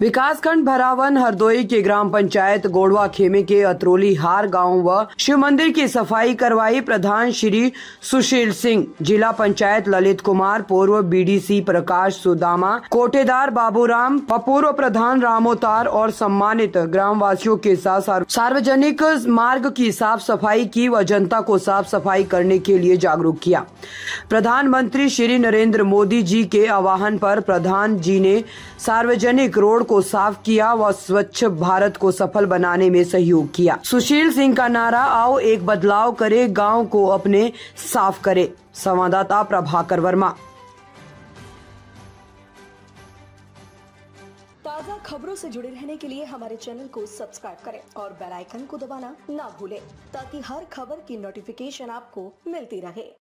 विकासखंड भरावन हरदोई के ग्राम पंचायत गोड़वा खेमे के अतरोली हार गांव व शिव मंदिर की सफाई करवाई प्रधान श्री सुशील सिंह, जिला पंचायत ललित कुमार, पूर्व बीडीसी प्रकाश सुदामा, कोटेदार बाबूराम, पूर्व प्रधान रामोतार और सम्मानित ग्रामवासियों के साथ सार्वजनिक मार्ग की साफ सफाई की व जनता को साफ सफाई करने के लिए जागरूक किया। प्रधानमंत्री श्री नरेंद्र मोदी जी के आह्वान पर प्रधान जी ने सार्वजनिक रोड को साफ किया व स्वच्छ भारत को सफल बनाने में सहयोग किया। सुशील सिंह का नारा, आओ एक बदलाव करे, गांव को अपने साफ करे। संवाददाता प्रभाकर वर्मा। ताज़ा खबरों से जुड़े रहने के लिए हमारे चैनल को सब्सक्राइब करें और बेल आइकन को दबाना ना भूलें ताकि हर खबर की नोटिफिकेशन आपको मिलती रहे।